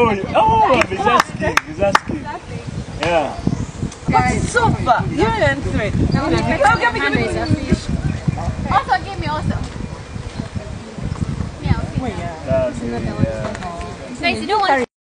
Oh, he's asking. He's asking. Yeah. But super! You answer it. Oh, give me. Also, give me also. Yeah. That's, Guys, you don't want